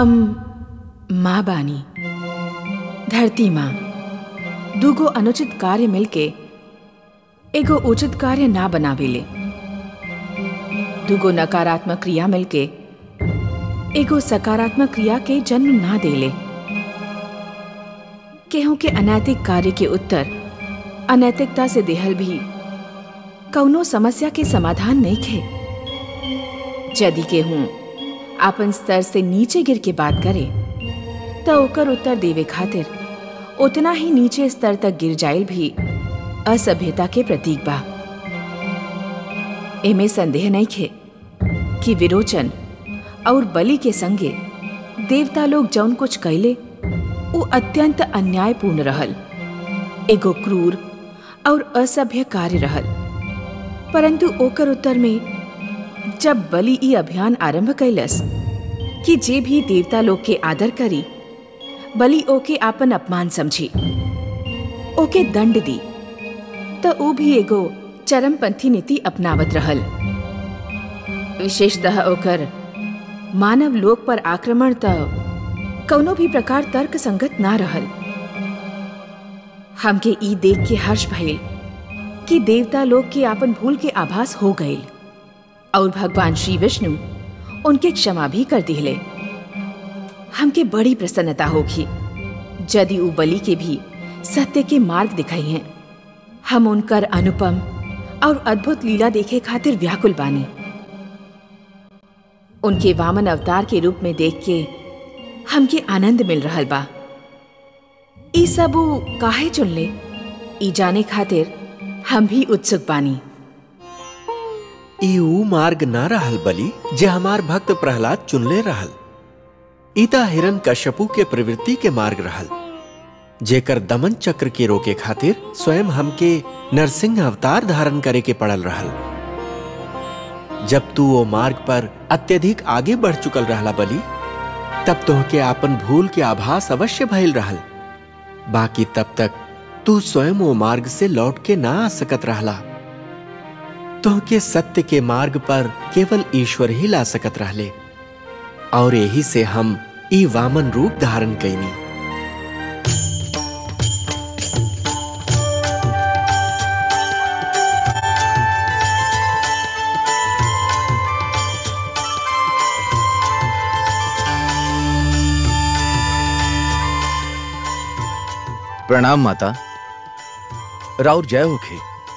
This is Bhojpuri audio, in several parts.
हम माँ बानी, धरती माँ। दूगो अनुचित कार्य मिलके एगो उचित कार्य ना बनावेले। दूगो नकारात्मक क्रिया मिलके एगो सकारात्मक क्रिया के जन्म ना देले। केहू के अनैतिक कार्य के उत्तर अनैतिकता से देहल भी कौनो समस्या के समाधान नहीं खे। यदि केहू आपन स्तर से नीचे गिर के बात करे तो ओकर उत्तर देवे खातिर उतना ही नीचे स्तर तक गिर जाइल भी असभ्यता के प्रतीक बा। एमे संदेह नहीं खे कि विरोचन और बलि के संगे देवता लोग जौन कुछ कैले वो अत्यंत अन्यायपूर्ण रहल, एगो क्रूर और असभ्य कार्य रहल। परंतु ओकर उत्तर में जब बलि ई अभियान आरंभ कैलस कि जे भी देवता लोग के आदर करी, बलि ओके आपन अपमान समझी, ओके दंड दी, तो वो भी एगो चरमपंथी नीति अपनावत रहल। विशेषतः ओकर मानव लोक पर आक्रमण तो कौनो भी प्रकार तर्क संगत ना रहल। हमके ई देख के हर्ष भइल कि देवता लोग के आपन भूल के आभास हो गईल और भगवान श्री विष्णु उनके क्षमा भी कर दिले। हमके बड़ी प्रसन्नता होगी यदि उ बलि के भी सत्य के मार्ग दिखाई हैं। हम उनकर अनुपम और अद्भुत लीला देखे खातिर व्याकुल बानी। उनके वामन अवतार के रूप में देख के हमके आनंद मिल रहल बा। ई सब काहे चुनले, ई जाने खातिर हम भी उत्सुक बानी। ई ऊ मार्ग ना रहल बलि जे हमार भक्त प्रहलाद चुनले रहल। ईता हिरण्यकश्यपु के प्रवृत्ति के मार्ग रहल, जेकर दमन चक्र के रोके खातिर स्वयं हमके नरसिंह अवतार धारण करे के पड़ल रहल। जब तू वो मार्ग पर अत्यधिक आगे बढ़ चुकल रहला बलि, तब तोहके आपन भूल के आभास अवश्य भइल रहल। बाकी तब तक तू स्वयं वो मार्ग से लौट के ना आ सकत रहला। तोहके सत्य के मार्ग पर केवल ईश्वर ही ला सकत रहले, और यही से हम ई वामन रूप धारण कैनी। प्रणाम माता, राउर जय होखे।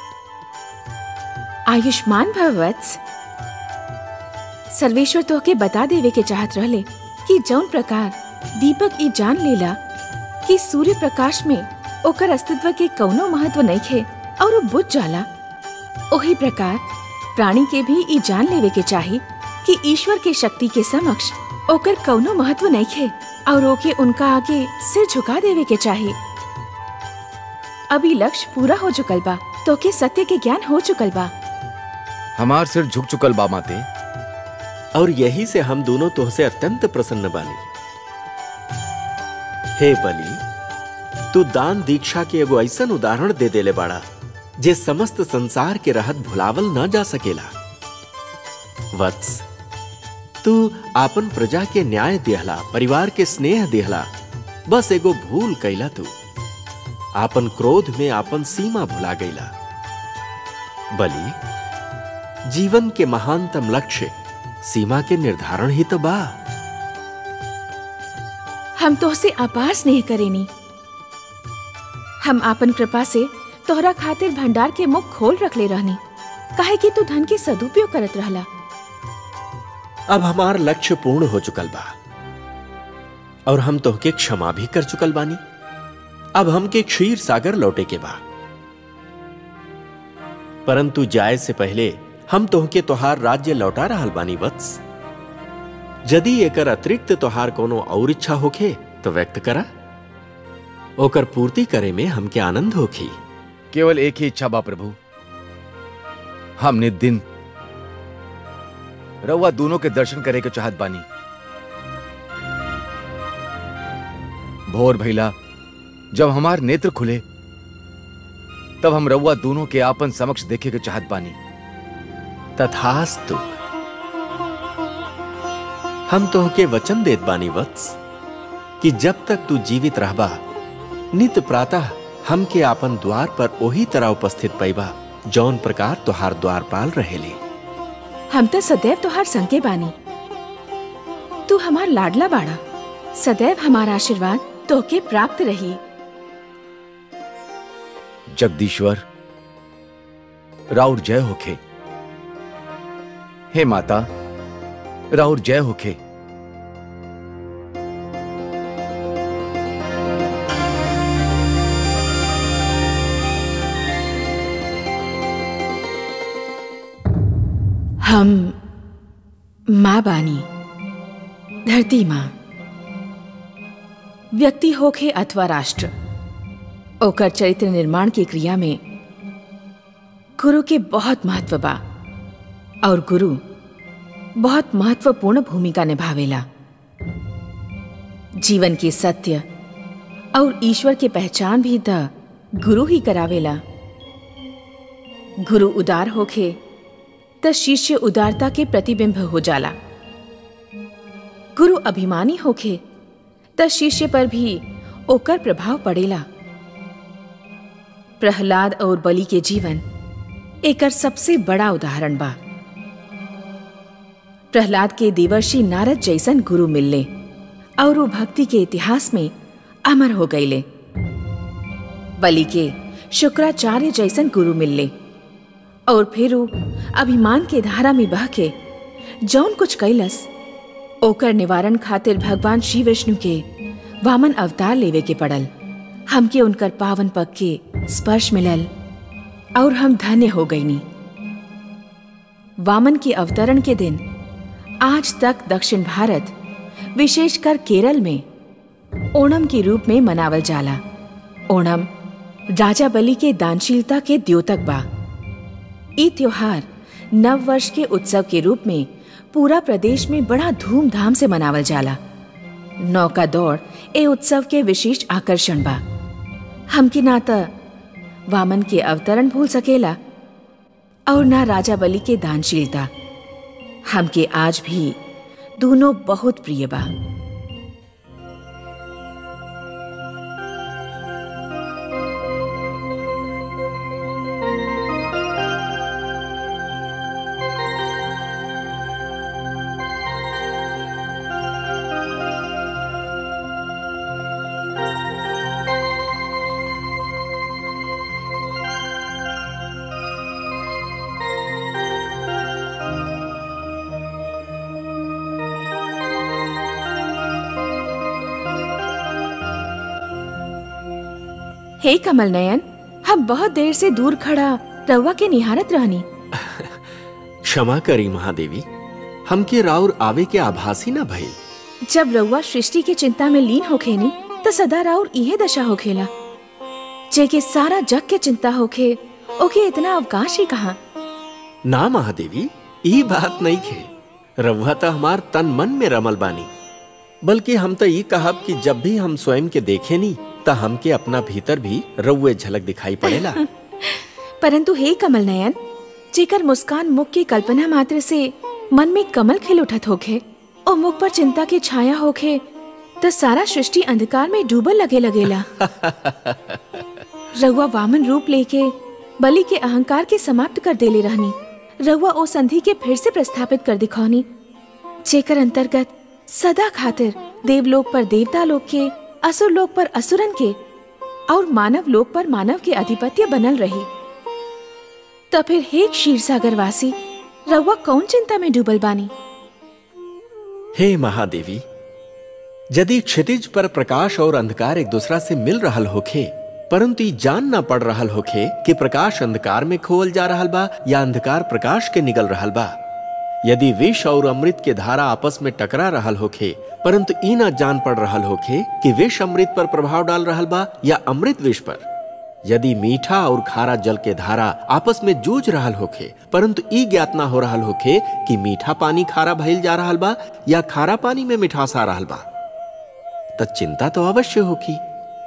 आयुष्मान भव वत्स। सर्वेश्वर तोहके बता देवे के चाहत रहले कि जौन प्रकार दीपक ई जान लेला कि सूर्य प्रकाश में ओकर अस्तित्व के कौनो महत्व नहीं खे और वो बुझ जाला, ओही प्रकार प्राणी के भी ई जान लेवे के चाही कि ईश्वर के शक्ति के समक्ष ओकर कौनो महत्व नहीं खे और ओके उनका आगे सिर झुका देवे के चाही। अभी लक्ष्य पूरा हो चुकल बा, तोके सत्य के ज्ञान हो चुकल बा। हमार सिर झुक चुकल बा माते, और यही से हम दोनों तुहसे अत्यंत प्रसन्न बानी। हे बलि, तू दान दीक्षा के एगो ऐसन उदाहरण दे देले बाड़ा जे समस्त संसार के रहत भुलावल ना जा सकेला। वत्स, तू आपन प्रजा के न्याय दिहला, परिवार के स्नेह दिहला, बस एगो भूल कैला। तू आपन क्रोध में आपन सीमा भुला गईला। बलि, जीवन के महानतम लक्ष्य सीमा के निर्धारण ही तो बा। हम तोहसे अपार स्नेह करेनी। हम आपन कृपा से तोहरा खातिर भंडार के मुख खोल रखले रहनी, काहे कि तू धन के सदुपयोग करत रहला। अब हमार लक्ष्य पूर्ण हो चुकल बा और हम तोहके क्षमा भी कर चुकल बानी। अब हमके क्षीर सागर लौटे के बा, परंतु जाए से पहले हम तोहके तोहार राज्य लौटा रहल बानी। वत्स, यदि एकर अतिरिक्त तोहार कोनो और इच्छा होखे तो व्यक्त करा, ओकर पूर्ति करे में हमके आनंद होखी। केवल एक ही इच्छा बा प्रभु, हमने दिन रउआ दोनों के दर्शन करे के चाहत बानी। भोर भइला जब हमार नेत्र खुले तब हम रउआ दोनों के आपन समक्ष देखे के चाहत बानी। तथास्तु। हम तोहके वचन देत बानी वत्स कि जब तक तू जीवित रहबा नित प्रातः हमके आपन द्वार पर ओही तरह उपस्थित पैबा जौन प्रकार तुहार द्वारपाल रहेले। हम तो सदैव तुहार संगे बानी। तू हमार लाडला बाड़ा, सदैव हमारा आशीर्वाद तोके प्राप्त रही। जगदीश्वर राउर जय होखे। हे माता राउर जय होखे। हम माँ बानी, धरती माँ। व्यक्ति होखे अथवा राष्ट्र, ओकर चरित्र निर्माण की क्रिया में गुरु के बहुत महत्व बा और गुरु बहुत महत्वपूर्ण भूमिका निभावेला। जीवन के सत्य और ईश्वर के पहचान भी त गुरु ही करावेला। गुरु उदार होखे त शिष्य उदारता के प्रतिबिंब हो जाला। गुरु अभिमानी होखे त शिष्य पर भी ओकर प्रभाव पड़ेला। प्रहलाद और बलि के जीवन एकर सबसे बड़ा उदाहरण बा। प्रहलाद के देवर्षि नारद जैसन गुरु मिलले और वो भक्ति के इतिहास में अमर हो गईले। बलि के शुक्राचार्य जैसन गुरु मिलले और फिर वो अभिमान के धारा में बह के जौन कुछ कैलस ओकर निवारण खातिर भगवान श्री विष्णु के वामन अवतार लेवे के पड़ल। हमके उनकर पावन पग के स्पर्श मिलल और हम धन्य हो गईनी। वामन के अवतरण के दिन आज तक दक्षिण भारत विशेषकर केरल में ओणम के रूप में मनावल जाला। ओणम राजा बलि के दानशीलता के द्योतक बा। ई त्योहार नव वर्ष के उत्सव के रूप में पूरा प्रदेश में बड़ा धूमधाम से मनावल जाला। नौका दौड़ ए उत्सव के विशेष आकर्षण बा। हमके ना त वामन के अवतरण भूल सकेला और ना राजा बलि के दानशीलता। हमके आज भी दोनों बहुत प्रिय बा। हे कमल नयन, हम बहुत देर से दूर खड़ा रउआ के निहारत रहनी। क्षमा करी महादेवी, हमके राउर आवे के आभासी न भइल। जब रउआ सृष्टि के चिंता में लीन होखेनी तो सदा राउर इहे दशा होखेला। जेके सारा जग के चिंता होखे ओके इतना अवकाश ही कहाँ। ना महादेवी, ई बात नहीं खे। रउआ तो हमार तन मन में रमल बानी। बल्कि हम तो ई कहब कि जब भी हम स्वयं के देखे नी त हमके अपना भीतर भी रउए झलक दिखाई पड़ेला। परंतु हे कमल नयन, जेकर मुस्कान मुख की कल्पना मात्र से मन में कमल खिल उठत होखे और मुख पर चिंता की छाया होखे तो सारा सृष्टि अंधकार में डूबल लगेला। रउआ वामन रूप लेके बलि के अहंकार के समाप्त कर देले रहनी। रउआ ओ संधि के फिर से प्रस्थापित कर दिखौनी, जेकर अंतर्गत सदा खातिर देवलोक पर देवता लोक के, असुर लोक पर असुरन के और मानव लोक पर मानव के अधिपत्य बनल रही। तो फिर हे क्षीर सागर वासी, रउआ कौन चिंता में डूबल बानी? हे महादेवी, यदि क्षितिज पर प्रकाश और अंधकार एक दूसरा से मिल रहल होखे परंतु जान ना पड़ रहल होखे कि प्रकाश अंधकार में खोल जा रहल बा या अंधकार प्रकाश के निगल रहल बा, यदि विष और अमृत के धारा आपस में टकरा रहल होखे परंतु ई ना जान पड़ रहल होखे कि विष अमृत पर प्रभाव डाल रहल बा या अमृत विष पर, यदि मीठा और खारा जल के धारा आपस में जूझ रहल होखे परंतु ई ज्ञात ना हो रहल होखे कि मीठा पानी खारा भइल जा रहल बा या खारा पानी में मिठास आ रहल बा, त चिंता तो अवश्य होखी।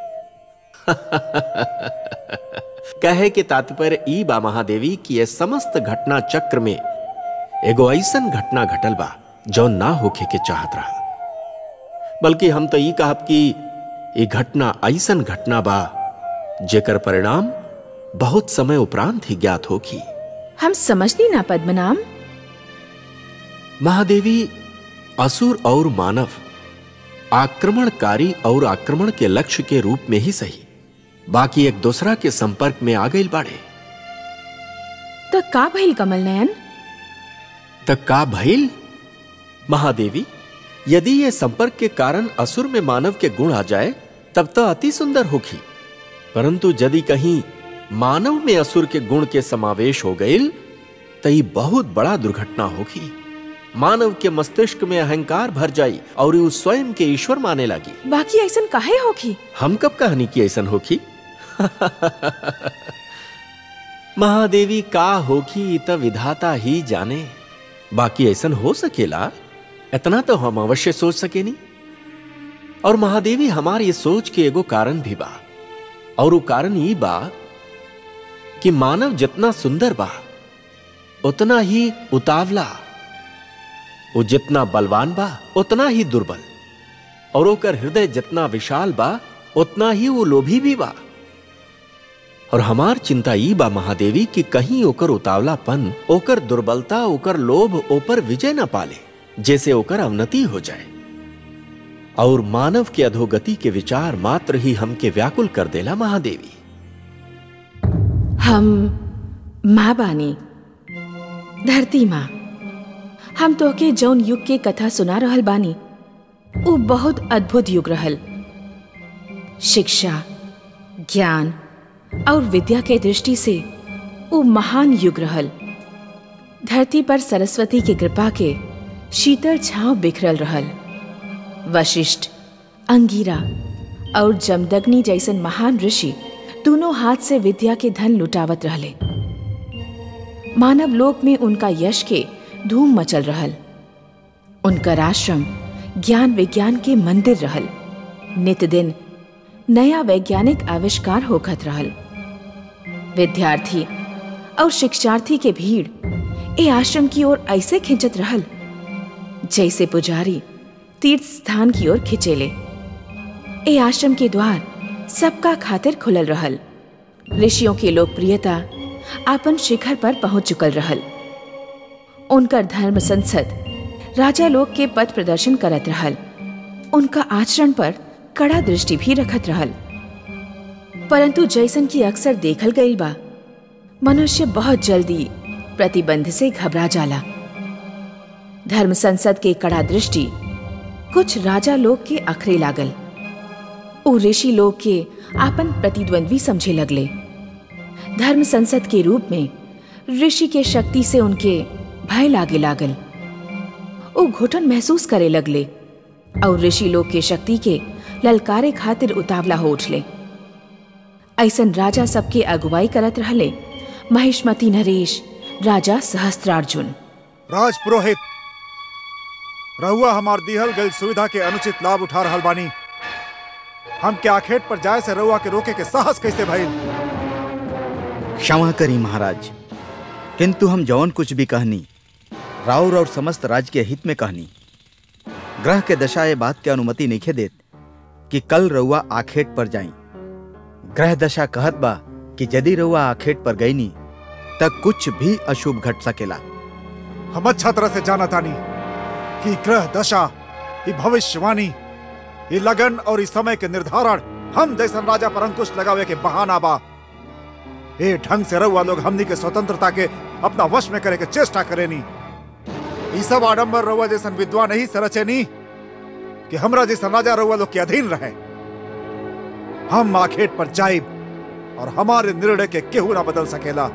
कहे के तात्पर्य ई बा महादेवी कि ये समस्त घटना चक्र में एगो ऐसन घटना घटल बा जो ना होके के चाहत रहा, बल्कि हम तो ये कहब कि ये घटना ऐसन घटना बा जेकर परिणाम बहुत समय उपरांत ही ज्ञात होगी। हम समझनी ना पद्मनाम। महादेवी, असुर और मानव आक्रमणकारी और आक्रमण के लक्ष्य के रूप में ही सही, बाकी एक दूसरा के संपर्क में आ गई बाड़े। तो का भइल कमल नयन? तक का भइल? महादेवी, यदि ये संपर्क के कारण असुर में मानव के गुण आ जाए तब तो अति सुंदर होगी, परंतु यदि कहीं मानव में असुर के गुण के समावेश हो गई तो ये बहुत बड़ा दुर्घटना होगी। मानव के मस्तिष्क में अहंकार भर जाई और वो स्वयं के ईश्वर माने लगी। बाकी ऐसन काहे होगी? हम कब कहनी की ऐसन होगी? महादेवी, का होगी तो विधाता ही जाने। बाकी ऐसन हो सकेला इतना तो हम अवश्य सोच सके नहीं। और महादेवी, हमारी ये सोच के एगो कारण भी बा, और वो कारण ये बा कि मानव जितना सुंदर बा उतना ही उतावला, वो जितना बलवान बा उतना ही दुर्बल, और ओकर हृदय जितना विशाल बा उतना ही वो लोभी भी बा। और हमार चिंता ई बा महादेवी कि कहीं ओकर उतावलापन, ओकर दुर्बलता, ओकर लोभ ओपर विजय न पाले, जैसे ओकर अवनति हो जाए। और मानव के अधोगति के विचार मात्र ही हमके व्याकुल कर देला महादेवी। हम माँ बानी, धरती माँ। हम तो के जौन युग के कथा सुना रहल बानी वो बहुत अद्भुत युग रहल। शिक्षा, ज्ञान और विद्या के दृष्टि से वो महान युग रहल। धरती पर सरस्वती की कृपा के शीतल छांव बिखरल रहल। वशिष्ठ, अंगिरा और जमदग्नि जैसन महान ऋषि दोनों हाथ से विद्या के धन लुटावत रहले। मानव लोक में उनका यश के धूम मचल रहल। उनका आश्रम ज्ञान विज्ञान के मंदिर रहल। नित दिन नया वैज्ञानिक आविष्कार होखत रहल। विद्यार्थी और शिक्षार्थी के भीड़ ए आश्रम की ओर ऐसे खिंचत रहल जैसे पुजारी तीर्थ स्थान की ओर खिंचेले। ए आश्रम के द्वार सबका खातिर खुलल रहल। ऋषियों की लोकप्रियता आपन शिखर पर पहुंच चुकल रहल। उनकर धर्म संसद राजा लोग के पथ प्रदर्शन करत रहल। उनका आचरण पर कड़ा दृष्टि भी रखत रहल। परंतु जैसन की अक्सर देखल गई बा, मनुष्य बहुत जल्दी प्रतिबंध से घबरा जाला। धर्म संसद के कड़ा दृष्टि कुछ राजा लोग के अखरे लागल। उ ऋषि लोग के आपन प्रतिद्वंद्वी समझे लगले। धर्म संसद के रूप में ऋषि के शक्ति से उनके भय लागे लागल। उ घुटन महसूस करे लगले और ऋषि लोग के शक्ति के ललकारे खातिर उतावला हो उठले। ऐसन राजा सबके अगुवाई करत रहले महिष्मती नरेश, राजा सहस्त्रार्जुन। राजपुरोहित, रहुआ हमार दिहल गई सुविधा के अनुचित लाभ उठा रहल बानी। हम के आखेट पर जाए से रहुआ के रोके के साहस कैसे भइल? क्षमा करी महाराज, किंतु हम जौन कुछ भी कहनी राउर और समस्त राज्य के हित में कहनी। ग्रह के दशा ये बात के अनुमति नहीं देत कि कल रउआ आखेट पर जाई। ग्रह दशा कहत बा कि यदि रउआ आखेट पर गईनी तब कुछ भी अशुभ घट सकेला। हम अच्छा तरह से जाना तानी कि ग्रह दशा, ये भविष्यवाणी, ये लगन और इस समय के निर्धारण हम जैसन राजा पर अंकुश लगावे के बहाना बा। ये ढंग से रउआ लोग हमनी के स्वतंत्रता के अपना वश में करे के चेष्टा करेनी। ये सब आडंबर रउआ जैसन विद्वान नहीं सरचेनी कि हमरा जैसन राजा रउआ लोग के अधीन रहे। हम आखेट पर जाइब और हमारे निर्णय के केहू ना बदल सकेला।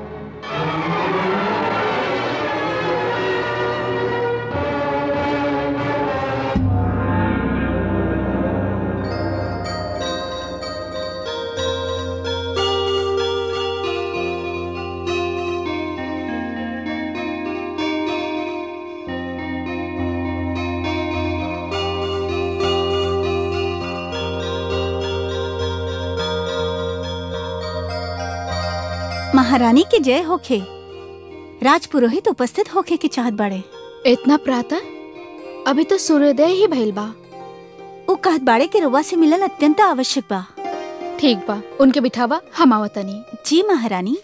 महारानी के जय होखे। राजपुरोहित उपस्थित होखे के चाहत बड़े। इतना प्रातः? अभी तो सूर्योदय ही भइल बा। उ कहत बाड़े के रउआ से मिलल अत्यंत आवश्यक बा। ठीक बा, उनके बिठावा, हम आवतनी। जी महारानी।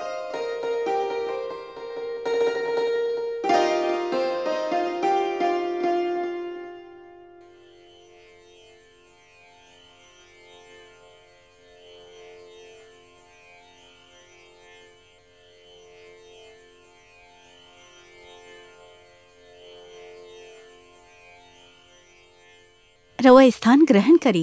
रउआ स्थान ग्रहण करी।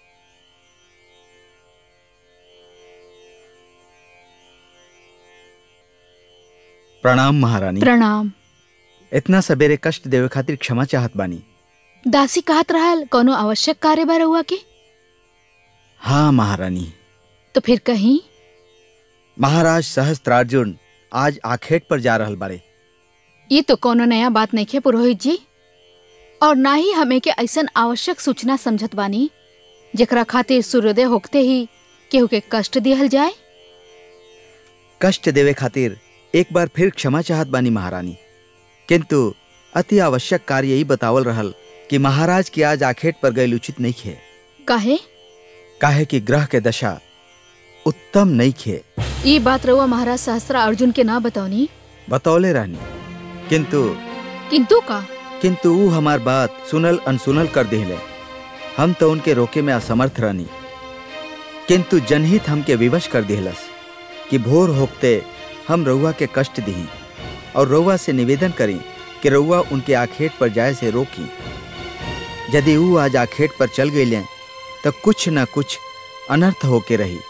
प्रणाम महारानी। प्रणाम। इतना सवेरे कष्ट देवे खातिर क्षमा चाहत बानी। दासी कहत रहल कोनो आवश्यक कार्य बा रउआ के? हाँ महारानी। तो फिर कहीं? महाराज सहस्त्रार्जुन आज आखेट पर जा रहल बाड़े। ये तो कोनो नया बात नहीं है पुरोहित जी, और ना ही हमें के ऐसन आवश्यक सूचना समझत बानी जेकरा खातिर सूर्योदय होते ही केहू के कष्ट दिहल जाए। कष्ट देवे खातिर एक बार फिर क्षमा चाहत बानी महारानी, किंतु अति आवश्यक कार्य यही बतावल रहल कि महाराज की आज आखेट पर गए उचित नहीं खे। काहे कि ग्रह के दशा उत्तम नहीं खे। ये बात रउआ महाराज सहस्त्रार्जुन के ना बताओनी? बतौले रहनी, किंतु का? किंतु वो हमार बात सुनल अनसुनल कर दिले। हम तो उनके रोके में असमर्थ रहनी, किंतु जनहित हमके विवश कर दिलस कि भोर होते हम रउआ के कष्ट दी और रउआ से निवेदन करें कि रउआ उनके आखेट पर जाए से रोकी। यदि वो आज आखेट पर चल गए तो कुछ न कुछ अनर्थ होके रही।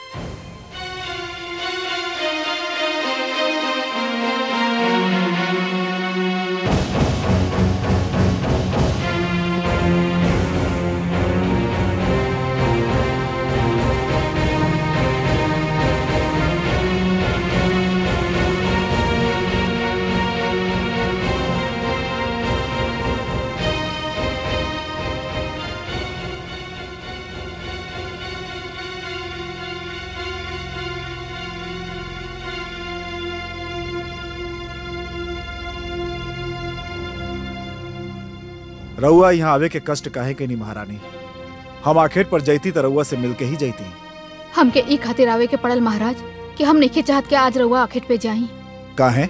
रउआ यहाँ आवे के कष्ट काहे के नहीं महारानी? हम आखेट पर जैती तो रउआ से मिलके ही जैती। हमके ई खातिर आवे के पड़ल महाराज कि हम नहीं चाहत के आज रउआ आखेट पे जाई। काहे?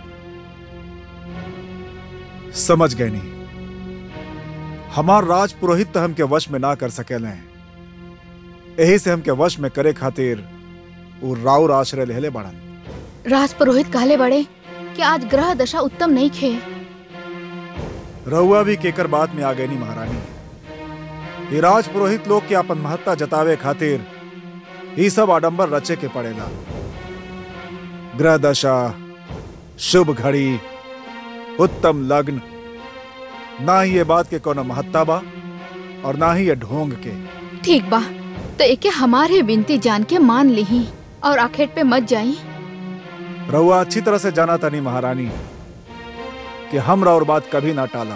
समझ गए नहीं। हमार राज पुरोहित तो हमके वश में ना कर सकेले, यही से हमके वश में करे खातिर वो राउर आश्रय लेले बड़न। राज पुरोहित कहले बड़े कि आज ग्रह दशा उत्तम नहीं खे। रउआ भी केकर बात में आ गई नहीं महारानी। ये राज पुरोहित लोग के अपन महत्ता जतावे खातिर ये सब आडंबर रचे के पड़ेला। ग्रह दशा, शुभ घड़ी, उत्तम लग्न, ना ही ये बात के कोनो महत्ता बा और ना ही ये ढोंग के। ठीक बा, तो एके हमारे विनती जान के मान ली और आखेट पे मत जाई। रउआ अच्छी तरह से जाना था नहीं महारानी कि हम राउर बात कभी ना टाला,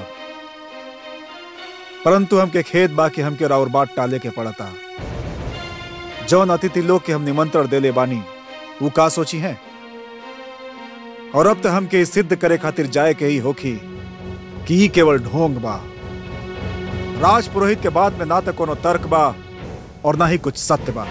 परंतु हमके खेत बाकी हमके राउर बात टाले के पड़ता। जौन अतिथि लोग के हम निमंत्रण देले बानी वो का सोची हैं, और अब तो हमके सिद्ध करे खातिर जाए के ही होखी कि ही केवल ढोंग बा। राज पुरोहित के बाद में ना तो कोनो तर्क बा और ना ही कुछ सत्य बा।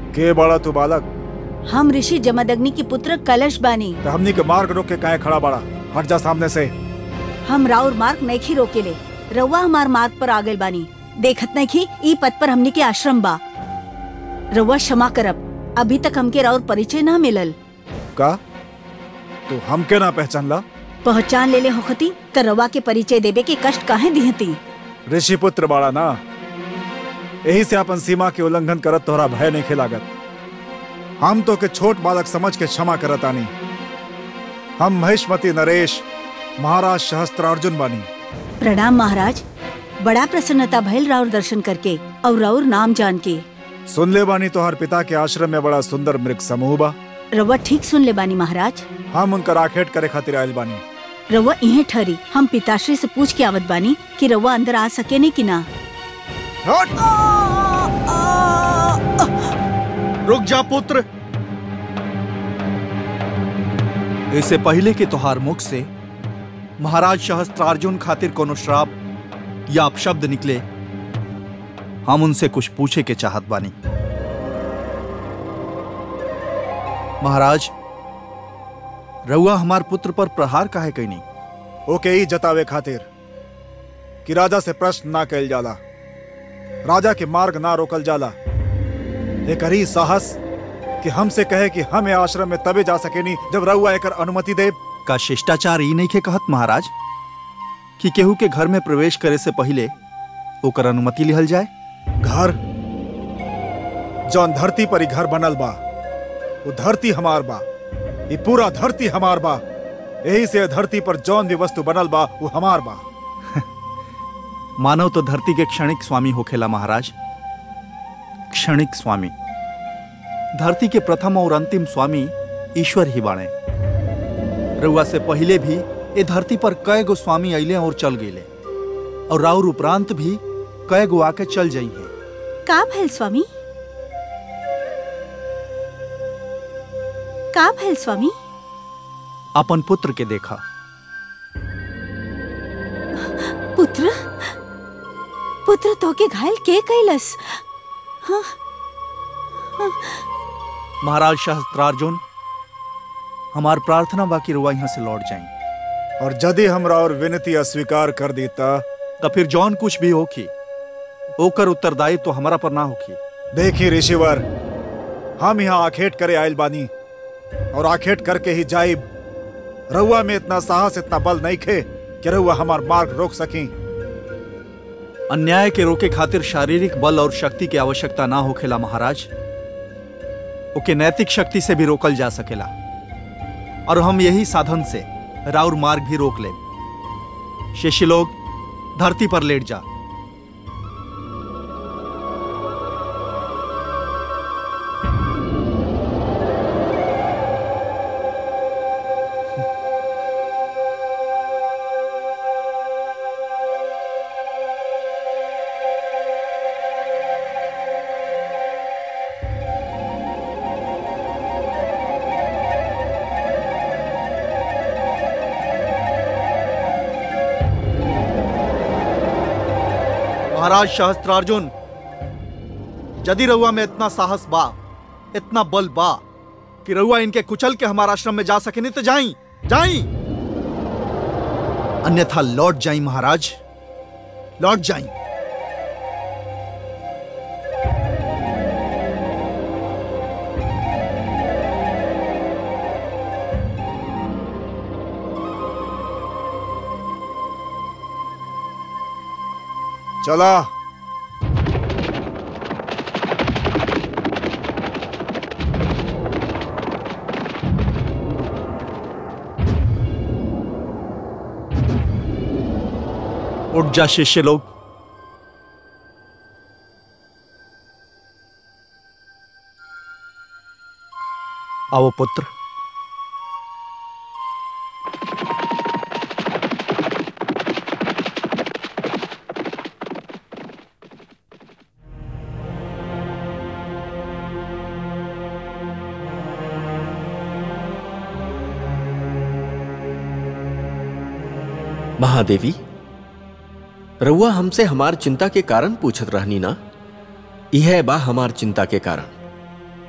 के बड़ा तू बालक? हम ऋषि जमदग्नि की पुत्र कलश बानी। तो हमनी के मार्ग रोक के काहे खड़ा बड़ा? हट जा सामने से। हम राउर मार्ग नहीं रोकेले, रउआ हमार मार्ग पर आ गइल बानी। देखत नहीं ई पद पर हमनी के आश्रम बा। रउआ क्षमा करब, अभी तक हमके राउर परिचय ना मिलल। का तू हमके ना पहचानला? पहचान लेले होखती त रउआ के परिचय देबे के कष्ट काहे दिहती? ऋषि पुत्र बाड़ा ना, यही से अपन सीमा के उल्लंघन करत तोहरा भय नहीं खिलागत। हम तो के छोट बालक समझ के क्षमा करत आनी। हम महिष्मती नरेश महाराज सहस्त्रार्जुन बानी। प्रणाम महाराज, बड़ा प्रसन्नता भइल राउर दर्शन करके और राउर नाम जान के। सुन ले बानी तोहर पिता के आश्रम में बड़ा सुंदर मृग समूह बा। रउआ ठीक सुन ले बानी महाराज। हम उनका राखेट करे खातिर आयल बानी। रउआ इहे ठहरी, हम पिताश्री से पूछ के आवत बानी कि रउआ अंदर आ सके ने कि ना। रुक जा पुत्र। इससे पहले कि तोहार मुख से महाराज सहस्त्रार्जुन खातिर कोनो श्राप या अपशब्द निकले, हम उनसे कुछ पूछे के चाहत बानी। महाराज, रउआ हमार पुत्र पर प्रहार काहे कइनी? ओके ही जतावे खातिर कि राजा से प्रश्न ना कैल जाला, राजा के मार्ग ना रोकल जाला। एक ही साहस कि हमसे कहे कि हम आश्रम में तबे जा सकेनी जब रउआ एकर अनुमति दे। का शिष्टाचार ई नहीं के कहत महाराज कि केहू के घर में प्रवेश करे से पहले ओकर अनुमति लिहल जाए? घर जौन धरती पर ही घर बनल बा, वो धरती हमार बा। ये पूरा धरती हमार बा। यही से धरती पर जौन भी वस्तु बनल बा वो हमार बा। मानव तो धरती के क्षणिक स्वामी होखेला महाराज, क्षणिक स्वामी। धरती के प्रथम और अंतिम स्वामी ईश्वर ही बाणे। रउआ से पहले भी ये धरती पर कई गो स्वामी अइले और चल गए, और राउर उपरांत भी कई गो आके चल जाइए। का भइल स्वामी? का भइल स्वामी? अपन पुत्र के देखा। पुत्र? पुत्र तो के घायल के कैलस? हाँ? महाराज सहस्त्रार्जुन, हमार प्रार्थना बाकी रुआ यहाँ से लौट जाएं। और यदि हमरा और विनती अस्वीकार कर देता तो फिर जौन कुछ भी होखी ओकर उत्तरदायित्व तो हमारा पर ना होखी। देखी ऋषिवर, हम यहाँ आखेट करे आयल बानी और आखेट करके ही जाइब। रउआ में इतना साहस, इतना बल नहीं खे कि रउआ हमार मार्ग रोक सकी। अन्याय के रोके खातिर शारीरिक बल और शक्ति की आवश्यकता ना होखेला महाराज, ओके नैतिक शक्ति से भी रोकल जा सकेला, और हम यही साधन से राउर मार्ग भी रोक ले। शिष्य लोग धरती पर लेट जा। महाराज सहस्त्रार्जुन, यदि रउआ में इतना साहस बा, इतना बल बा कि रउआ इनके कुचल के हमारा आश्रम में जा सके, नहीं तो जाई जाई, अन्यथा लौट जाई महाराज, लौट जाई। चला। उठ जा शिष्य लोग। आओ पुत्र। महादेवी, रउआ हमसे हमार चिंता के कारण पूछत रहनी ना? यह बा हमार चिंता के कारण।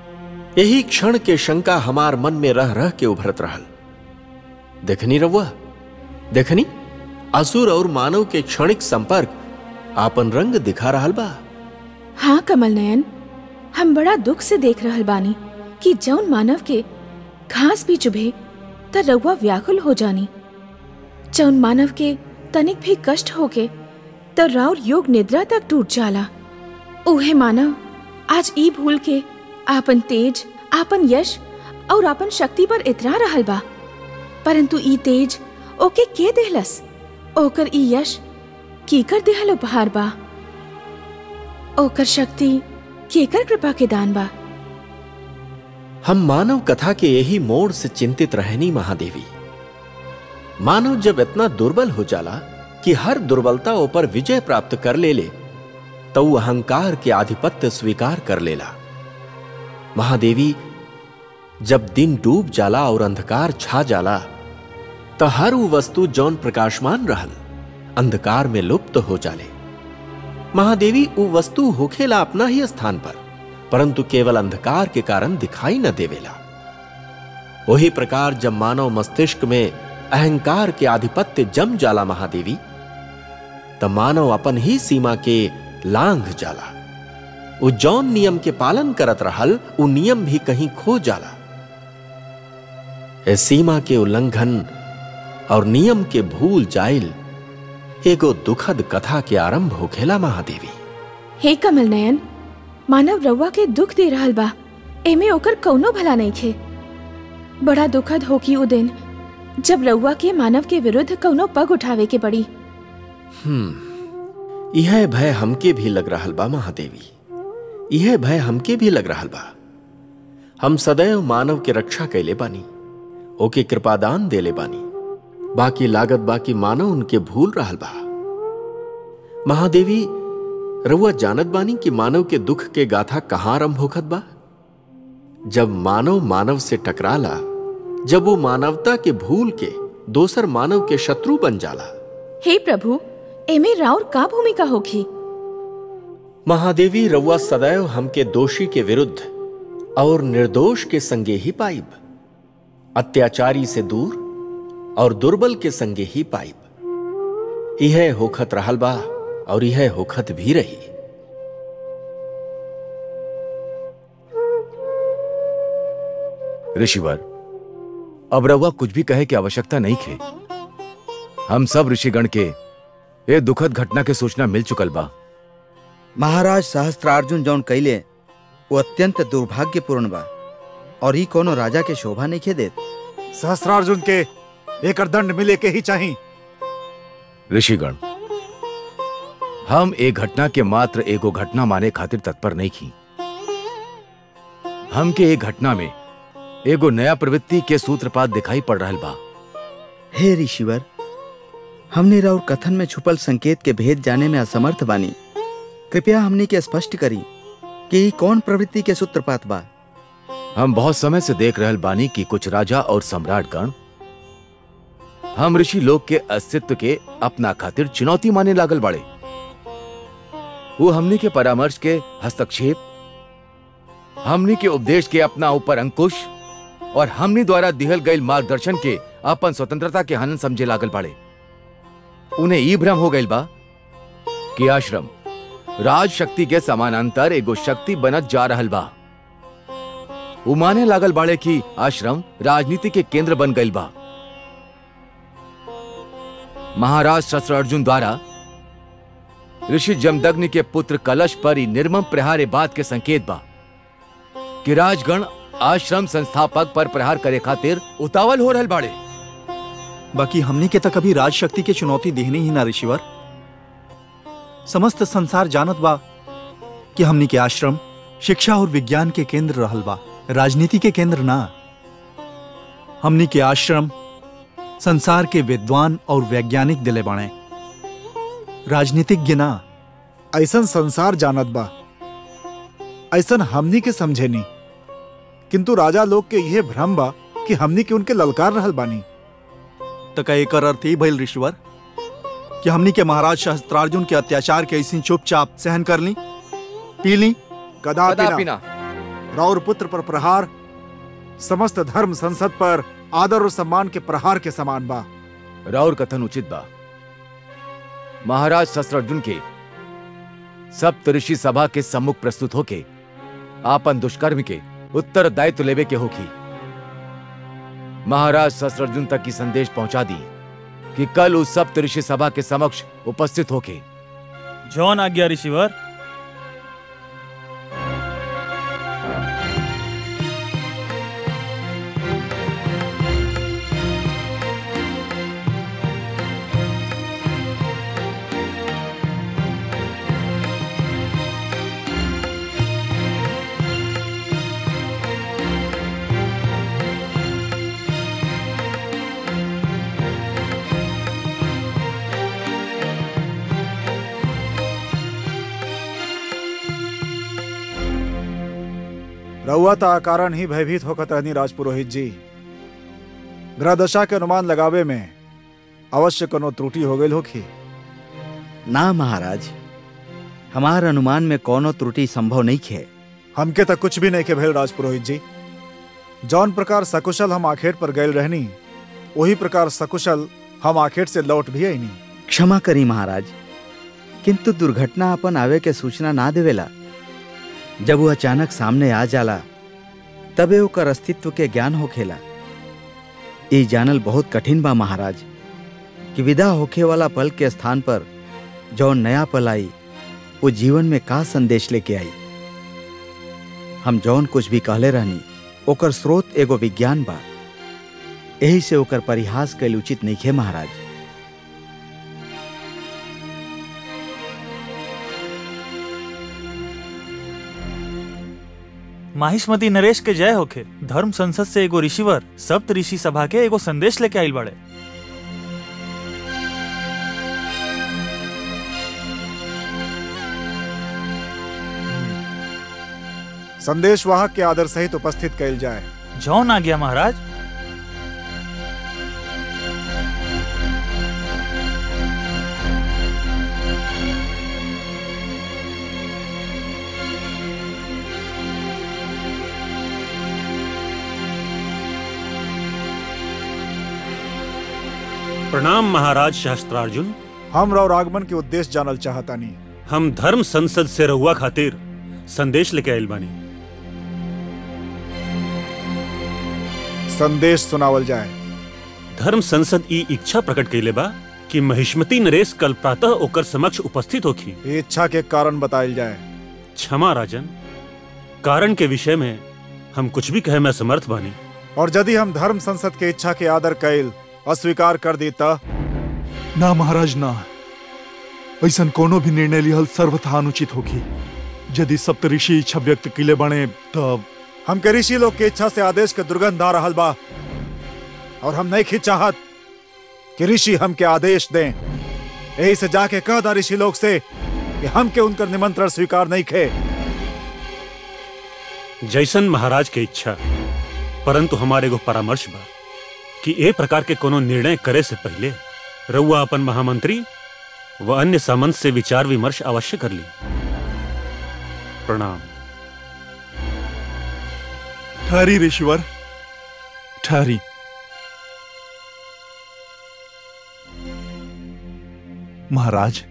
यही क्षण के शंका हमार मन में रह रह के उभरत रहल। देखनी रउआ, देखनी असुर और मानव के क्षणिक संपर्क आपन रंग दिखा रहल बा। हाँ कमल नयन, हम बड़ा दुख से देख रहल बानी कि जौन मानव के घास भी चुभे त रउआ व्याकुल हो जानी। जौन मानव के तनिक भी कष्ट होके त राउर योग निद्रा तक टूट जाला। उहे मानव आज ई भूल के आपन तेज, आपन यश और आपन शक्ति पर इतरा रहल बा, परंतु ई तेज ओके के देहलस? ओकर ई यश केकर देहल उपहार बा? ओकर शक्ति केकर कृपा के दान बा? हम मानव कथा के यही मोड़ से चिंतित रहनी महादेवी। मानव जब इतना दुर्बल हो जाला कि हर दुर्बलता ऊपर विजय प्राप्त कर ले तो वो अहंकार के आधिपत्य स्वीकार कर लेला। महादेवी, जब दिन डूब जाला और अंधकार छा जाला तो हर वो वस्तु जौन प्रकाशमान रहल अंधकार में लुप्त हो जाले। महादेवी, वो वस्तु होखेला अपना ही स्थान पर, परंतु केवल अंधकार के कारण दिखाई न देवेला। वही प्रकार जब मानव मस्तिष्क में अहंकार के आधिपत्य जम जाला महादेवी, तब मानव अपन ही सीमा के लांघ जाला। वो जौन नियम के पालन करत रहल वो नियम भी कहीं खो जाला। इस सीमा के उल्लंघन और नियम के भूल जाइल एगो दुखद कथा के आरंभ होखेला महादेवी। हे कमल नयन, मानव रउआ के दुख दे रहल बा, एमे ओकर कौनो भला नहीं खे। बड़ा दुखद होगी उ दिन जब रउआ के मानव के विरुद्ध कौनो पग उठावे के पड़ी। यह भय हमके भी लग रहल बा महादेवी, यह भय हमके भी लग रहल बा। हम सदैव मानव के रक्षा कैले बानी, ओके कृपादान देले बानी, बाकी लागत बाकी मानव उनके भूल रहल बा। महादेवी, रउआ जानत बानी कि मानव के दुख के गाथा कहां आरंभ होखत बा? जब मानव मानव से टकराला, जब वो मानवता के भूल के दोसर मानव के शत्रु बन जाला। हे प्रभु, एमे राउर का भूमिका होगी? महादेवी, रउआ सदैव हमके दोषी के विरुद्ध और निर्दोष के संगे ही पाइब, अत्याचारी से दूर और दुर्बल के संगे ही पाइब। यह होखत रहल बा और यह होखत भी रही। ऋषिवर, अब रउआ कुछ भी कहे की आवश्यकता नहीं खे। हम सब ऋषिगण के ये दुखद घटना के सूचना मिल चुकल बा। महाराज सहस्त्रार्जुन जौन कैले वो अत्यंत दुर्भाग्यपूर्ण बा और ही कोनो राजा के शोभा नहीं खे देत। सहस्त्रार्जुन के एक दंड मिले के ही चाहिए। ऋषिगण, हम एक घटना के मात्र एगो घटना माने खातिर तत्पर नहीं की। हमके एक घटना में एगो नया प्रवृत्ति के सूत्रपात दिखाई पड़ रहल बा। हे ऋषिवर, हमने राउर कथन में छुपल संकेत के भेद जाने में असमर्थ बानी। कृपया हमने के स्पष्ट करी कि ये कौन प्रवृत्ति के सूत्रपात बा। हम बहुत समय से देख रहल बानी कि कुछ राजा और सम्राटगण हम ऋषि लोग के अस्तित्व के अपना खातिर चुनौती माने लागल बाड़े। वो हमने के परामर्श के हस्तक्षेप, हमने के उपदेश के अपना ऊपर अंकुश और हमने द्वारा दिहल गईल मार्गदर्शन के अपन स्वतंत्रता के हनन समझे लागल बाड़े। उन्हें ई भ्रम हो गईल बा कि आश्रम राज शक्ति के समानांतर एगो शक्ति बनत जा रहल बा। वो माने लागल बाड़े कि आश्रम राजनीति के केंद्र बन गईल बा। महाराज सहस्त्रार्जुन द्वारा ऋषि जमदग्नि के पुत्र कलश पर ही निर्मम प्रहार बात के संकेत बा कि राजगण आश्रम संस्थापक पर प्रहार करे खातिर उतावल हो रहल बाड़े। बाकी हमनी के तक अभी राज शक्ति के चुनौती देहनी ही ना ऋषिवर। समस्त संसार जानत बा कि हमनी के आश्रम शिक्षा और विज्ञान के केंद्र रहल बा, राजनीति के केंद्र ना। हमनी के आश्रम संसार के विद्वान और वैज्ञानिक दिले बाणे, राजनीतिज्ञ ना। ऐसन संसार जानत बा, ऐसन हमनी के समझेनी, किंतु राजा लोग के यह भ्रम बा कि हमनी के उनके ललकार रहल बानी। तो का एकर अर्थ ही भइल ऋषिवर कि हमनी के महाराज सहस्त्रार्जुन के अत्याचार के ऐसी चुपचाप सहन कर ली, पी ली? कदापि ना। राउर पुत्र पर प्रहार समस्त धर्म संसद पर आदर और सम्मान के प्रहार के समान बा। राउर कथन उचित बा। महाराज शस्त्रार्जुन के सप्त ऋषि सभा के सम्मुख प्रस्तुत होके आपन दुष्कर्म के उत्तरदायित्व लेवे के होखी। महाराज शस्त्रार्जुन तक की संदेश पहुंचा दी कि कल उस सप्त ऋषि सभा के समक्ष उपस्थित होके। जौन आज्ञा ऋषिवर। रउआ ता कारण ही भयभीत होकर रहनी राजपुरोहित जी। ग्रह दशा के अनुमान लगावे में अवश्य कोनो त्रुटि हो गई होखी। ना महाराज, हमार अनुमान में कोनो त्रुटि संभव नहीं है। हमके तक कुछ भी नहीं के भेल राजपुरोहित जी। जौन प्रकार सकुशल हम आखेट पर गए रहनी, वही प्रकार सकुशल हम आखेट से लौट भी आईनी। क्षमा करी महाराज, किंतु दुर्घटना अपन आवे के सूचना ना देवेला। जब वो अचानक सामने आ जाला तबे ओकर अस्तित्व के ज्ञान होखेला। ये जानल बहुत कठिन बा महाराज कि विदा होखे वाला पल के स्थान पर जौन नया पल आई वो जीवन में का संदेश लेके आई। हम जौन कुछ भी कहले रहनी ओकर स्रोत एगो विज्ञान बा। यही से ओकर परिहास कैल उचित नहीं है महाराज। माहिष्मती नरेश के जय होखे। धर्म संसद से एगो ऋषिवर सप्त ऋषि सभा के एगो संदेश लेके आइल बड़े। संदेश वाहक के आदर सहित उपस्थित कैल जाए। जौन आ गया महाराज। प्रणाम महाराज शस्त्रार्जुन। हम और आगमन के उद्देश्य जानल चाहतानी। हम धर्म संसद से रहुआ खातिर संदेश लेके आइल बानी। संदेश सुनावल जाए। धर्म संसद ई इच्छा प्रकट कैले बा कि महिष्मती नरेश कल प्रातः ओकर समक्ष उपस्थित होखी। इच्छा के कारण बताइल जाए। क्षमा राजन, कारण के विषय में हम कुछ भी कहे में असमर्थ बानी। और यदि हम धर्म संसद के इच्छा के आदर कैल अस्वीकार कर देता। ना महाराज ना, ऐसा कोनो भी निर्णय लिहल सर्वथा अनुचित होगी। यदि सप्तऋषि इच्छा व्यक्त किले बने तब हम के ऋषि लोग के इच्छा से आदेश के दुर्गंध आ रहल बा और हम नहीं चाहत कि ऋषि हम के आदेश दें। यही से जाके कह दा ऋषि लोग से कि हम के उनकर निमंत्रण स्वीकार नहीं खे। जैसन महाराज के इच्छा, परंतु हमारे को परामर्श बा कि ए प्रकार के कोनो निर्णय करे से पहले रउआ अपन महामंत्री व अन्य सामंत से विचार विमर्श अवश्य कर ली। प्रणाम। ठहरी ऋषिवर, ठहरी। महाराज,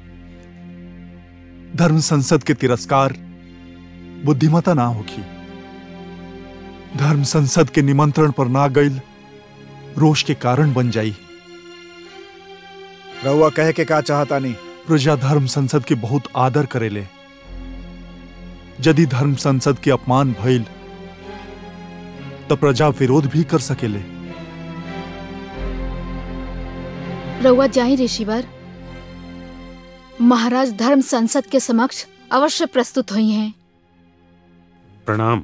धर्म संसद के तिरस्कार बुद्धिमता ना होगी। धर्म संसद के निमंत्रण पर ना गईल रोष के कारण बन जाई। रहुआ कहे के का चाहता नहीं। प्रजा धर्म संसद के बहुत आदर करेले। यदि धर्म संसद के अपमान भइल तो प्रजा विरोध भी कर सकेले। रउआ जाई ऋषिवर। महाराज धर्म संसद के समक्ष अवश्य प्रस्तुत हुई हैं। प्रणाम।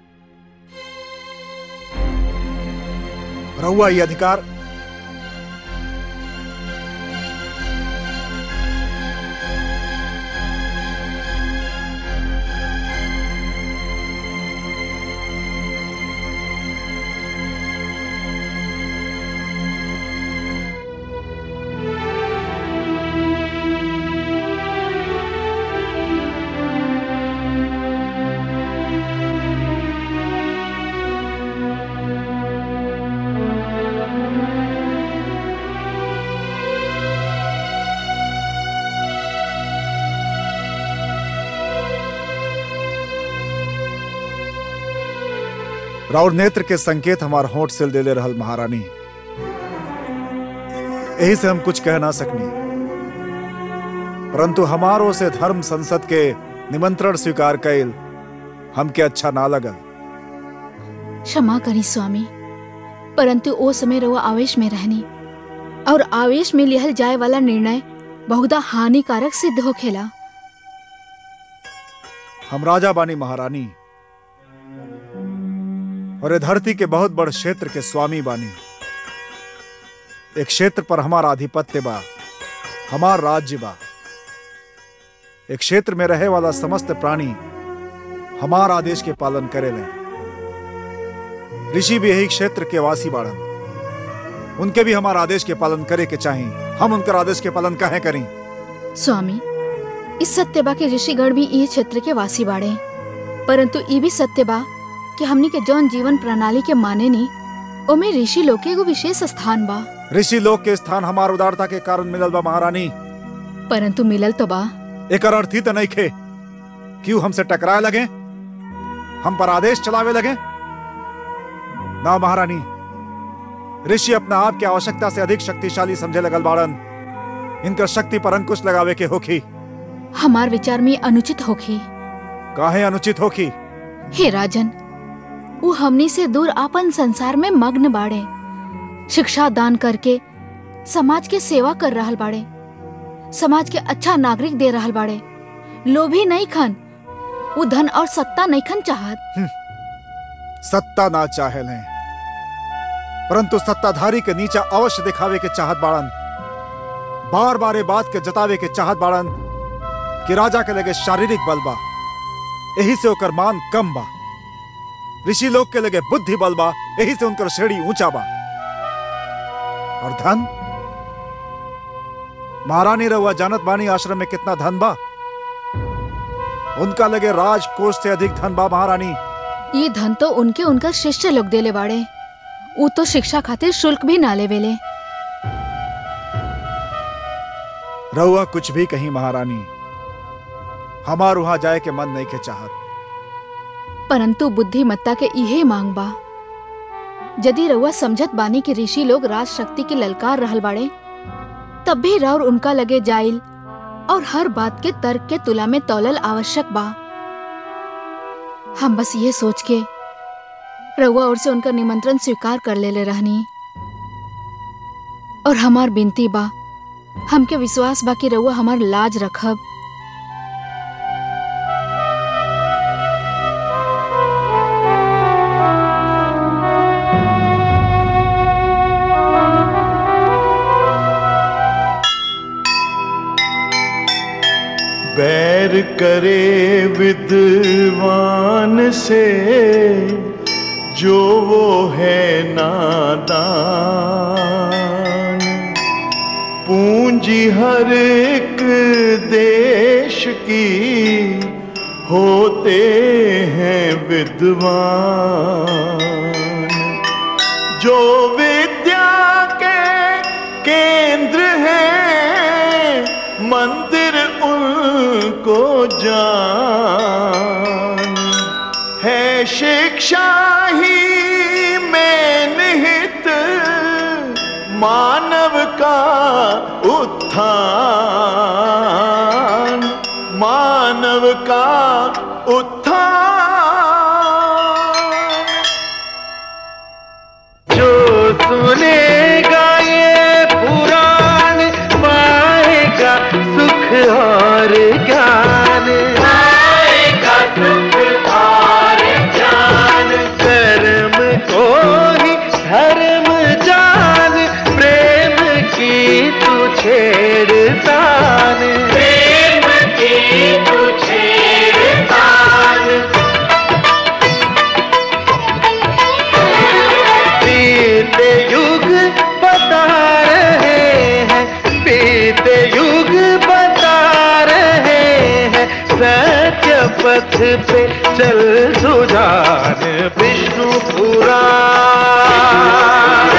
रहुआ ये अधिकार राउर नेत्र के संकेत हमार होंठ सिल देले रहल महारानी। यही से हम कुछ कह ना सकनी, परंतु हमारो से धर्म संसद के निमंत्रण स्वीकार कैल हमके अच्छा ना लगल। क्षमा करी स्वामी, परंतु ओ समय रउआ आवेश में रहनी और आवेश में लिहल जाए वाला निर्णय बहुधा हानिकारक सिद्ध होखेला। हम राजा बानी महारानी, और ये धरती के बहुत बड़ क्षेत्र के स्वामी बानी। एक क्षेत्र पर हमारा आधिपत्य बा, हमार राज्य बा। एक क्षेत्र में रहे वाला समस्त प्राणी हमार आदेश के पालन करेले। ऋषि भी यही क्षेत्र के वासी बाड़न, उनके भी हमारा आदेश के पालन करे के चाहिए। हम उनका आदेश के पालन काहे करें? स्वामी, इस सत्य बा के ऋषिगण भी ये क्षेत्र के वासी बाड़े, परंतु ये भी सत्य बा कि हमनी के जौन जीवन प्रणाली के माने नी ओमे ऋषि लोग के एगो विशेष स्थान बा। ऋषि लोग के स्थान हमार उदारता के कारण मिलल बा महारानी, परंतु मिलल तो बा। एकर अर्थ ही तो नहीं खे क्यों हमसे टकराए लगे, हम पर आदेश चलावे लगे। ना महारानी, ऋषि अपना आप के आवश्यकता से अधिक शक्तिशाली समझे लगल बाड़न। इनकर शक्ति पर अंकुश लगावे के होखी। हमार विचार में अनुचित होखी। काहे अनुचित होखी? हे राजन, वो हमनी से दूर आपन संसार में मग्न बाड़े, शिक्षा दान करके समाज के सेवा कर रहल बाड़े, समाज के अच्छा नागरिक दे रहल बाड़े। लोभी नहीं खन, वो धन और सत्ता नहीं खन चाहत। सत्ता ना चाहे लें, परंतु सत्ताधारी के नीचा अवश्य दिखावे के चाहत बाड़न। बार बार ये बात के जतावे के चाहत बाड़न कि राजा के लगे शारीरिक बल बा, यही से ओकर मान कम बा। ऋषि लोग के लगे बुद्धि बल बा, यही से उनकर श्रेणी ऊंचा बा। और धन, महारानी रहुआ जानत बानी आश्रम में कितना धन बा। उनका लगे राजकोष से अधिक धन बा महारानी। ये धन तो उनके उनका शिष्य लोग देले बाड़े, वो तो शिक्षा खातिर शुल्क भी ना लेवेले। रहुआ कुछ भी कहीं महारानी, हमार वहां जाए के मन नहीं के चाहत। परंतु बुद्धिमत्ता के इहे मांग बा। यदि रउआ समझत बानी कि ऋषि लोग राज शक्ति की ललकार रहल बाड़े, तब भी राउर उनका लगे जाइल और हर बात के तर्क के तुला में तौलल आवश्यक बा। हम बस ये सोच के रउआ और से उनका निमंत्रण स्वीकार कर लेले रहनी, और हमार बिनती बा, हमके विश्वास बा कि रउआ हमार लाज रखब। बैर करे विद्वान से जो वो है नादान, पूंजी हर एक देश की होते हैं विद्वान। जो विद्या के केंद्र हैं, मंदिर उनको जान है। शिक्षा ही में निहित मानव का उत्थान, मानव का उत्थान। जो सुनेगा ये पुराण पाएगा सुख और ज्ञान, पाएगा सुख और ज्ञान। कर्म को ही धर्म जान, प्रेम की तू छेड़तान, प्रेम की तू छेड़तान। बीते युग बता रहे हैं, बीते युग बता रहे हैं, सत्य पथ पे चल सुजान। विष्णु पुराण